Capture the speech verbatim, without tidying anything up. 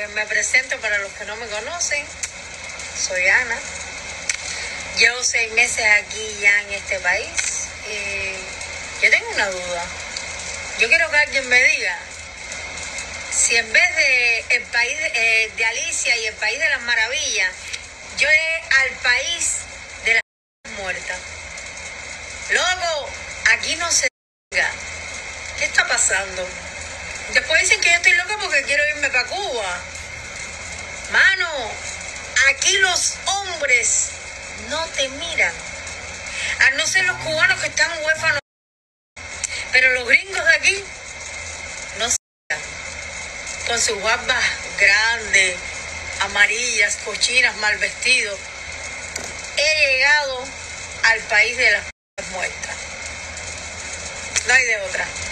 Eh, me presento para los que no me conocen. Soy Ana. Llevo seis meses aquí ya en este país. Eh, yo tengo una duda. Yo quiero que alguien me diga si en vez de el país eh, de Alicia y el país de las maravillas, yo llegué al país de las muertas. Loco, aquí no se diga. ¿Qué está pasando? Después dicen que yo estoy loca porque quiero irme para Cuba. Mano, aquí los hombres no te miran. A no ser los cubanos que están huérfanos. Pero los gringos de aquí no se miran. Con sus barbas grandes, amarillas, cochinas, mal vestidos. He llegado al país de las muertas. No hay de otra.